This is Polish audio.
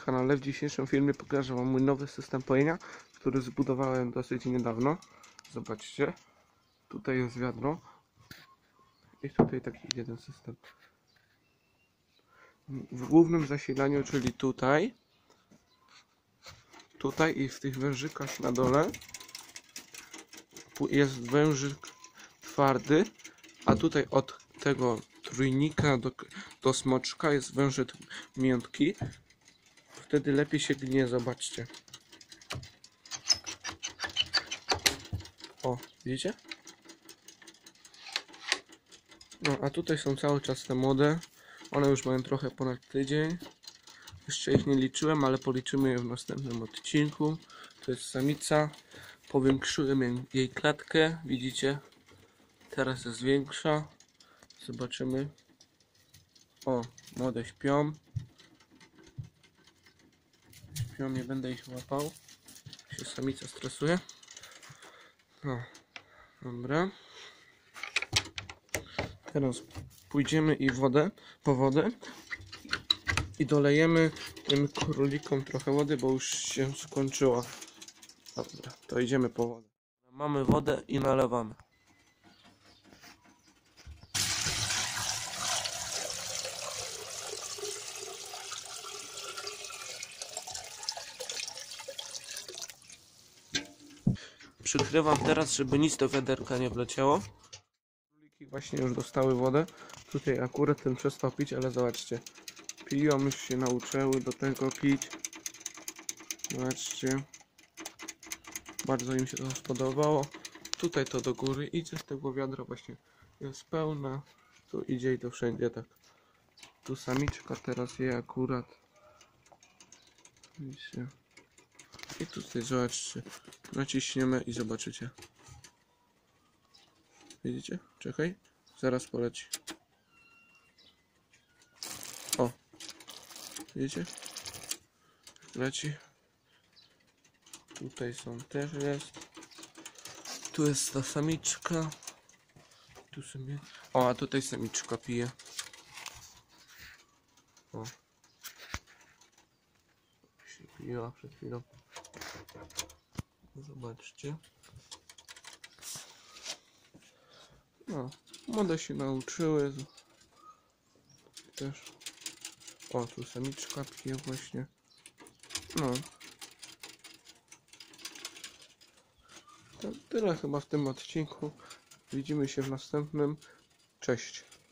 kanale. W dzisiejszym filmie pokażę wam mój nowy system pojenia, który zbudowałem dosyć niedawno. Zobaczcie, tutaj jest wiadro i tutaj taki jeden system. W głównym zasilaniu, czyli tutaj i w tych wężykach na dole jest wężyk twardy, a tutaj od tego trójnika do smoczka jest wężyk miękki. Wtedy lepiej się gnie, zobaczcie. O, widzicie? No, a tutaj są cały czas te młode. One już mają trochę ponad tydzień. Jeszcze ich nie liczyłem, ale policzymy je w następnym odcinku. To jest samica. Powiększyłem jej klatkę, widzicie? Teraz jest większa. Zobaczymy. O, młode śpią. Śpią, nie będę ich łapał. Się samica stresuje. No, dobra. Teraz pójdziemy po wodę i dolejemy tym królikom trochę wody, bo już się skończyła. Dobra, to idziemy po wodę. Mamy wodę i nalewamy. Przykrywam teraz, żeby nic do wiaderka nie wleciało. Króliki właśnie już dostały wodę. Tutaj akurat ten przestał pić, ale zobaczcie. Piją, już się nauczyły do tego pić. Zobaczcie. Bardzo im się to spodobało. Tutaj to do góry idzie z tego wiadra, właśnie jest pełna. Tu idzie i to wszędzie tak. Tu samiczka teraz je akurat. Widzicie. I tutaj zobaczcie. Naciśniemy i zobaczycie. Widzicie? Czekaj. Zaraz poleci. O. Widzicie? Leci. Tutaj są też jest. Tu jest ta samiczka. Tu sobie. O, a tutaj samiczka pije. O. Się piła przed chwilą. Zobaczcie. No, młode się nauczyły. Też. O, tu samiczka pije właśnie. No. To tyle chyba w tym odcinku. Widzimy się w następnym. Cześć.